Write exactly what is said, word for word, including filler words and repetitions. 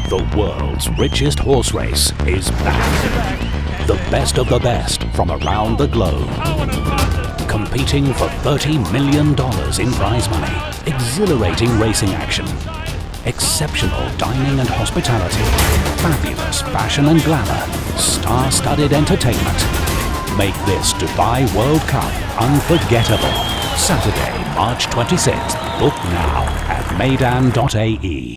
The world's richest horse race is back. The best of the best from around the globe. Competing for thirty million dollars in prize money. Exhilarating racing action. Exceptional dining and hospitality. Fabulous fashion and glamour. Star-studded entertainment. Make this Dubai World Cup unforgettable. Saturday, March twenty-sixth. Book now at meydan dot A E.